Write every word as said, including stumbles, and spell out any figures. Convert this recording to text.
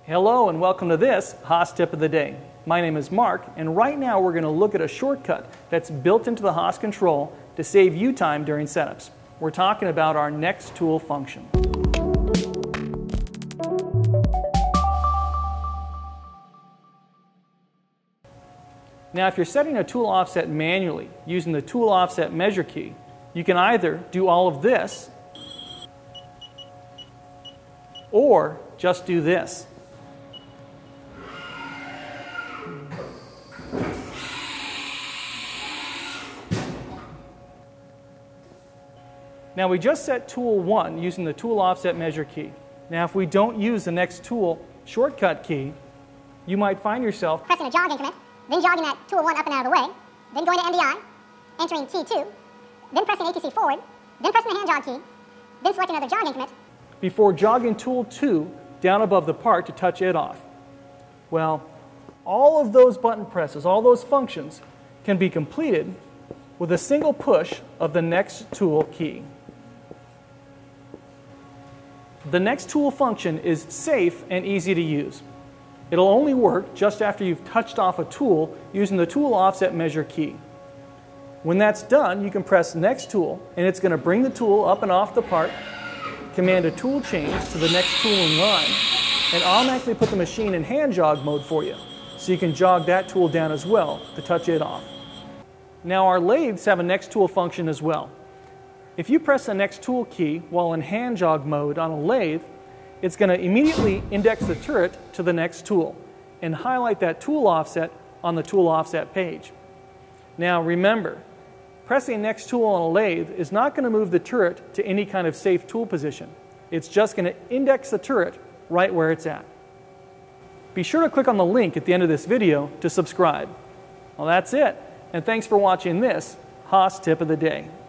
Hello and welcome to this Haas Tip of the Day. My name is Mark, and right now we're going to look at a shortcut that's built into the Haas control to save you time during setups. We're talking about our next tool function. Now if you're setting a tool offset manually using the tool offset measure key, you can either do all of this or just do this. Now we just set tool one using the tool offset measure key. Now if we don't use the next tool shortcut key, you might find yourself pressing a jog increment, then jogging that tool one up and out of the way, then going to M D I, entering T two, then pressing A T C forward, then pressing the hand jog key, then selecting another jog increment, before jogging tool two down above the part to touch it off. Well, all of those button presses, all those functions can be completed with a single push of the next tool key. The next tool function is safe and easy to use. It'll only work just after you've touched off a tool using the tool offset measure key. When that's done, you can press next tool and it's going to bring the tool up and off the part, command a tool change to the next tool in line, and automatically put the machine in hand jog mode for you, so you can jog that tool down as well to touch it off. Now our lathes have a next tool function as well. If you press the next tool key while in hand jog mode on a lathe, it's going to immediately index the turret to the next tool and highlight that tool offset on the tool offset page. Now remember, pressing next tool on a lathe is not going to move the turret to any kind of safe tool position. It's just going to index the turret right where it's at. Be sure to click on the link at the end of this video to subscribe. Well, that's it, and thanks for watching this Haas Tip of the Day.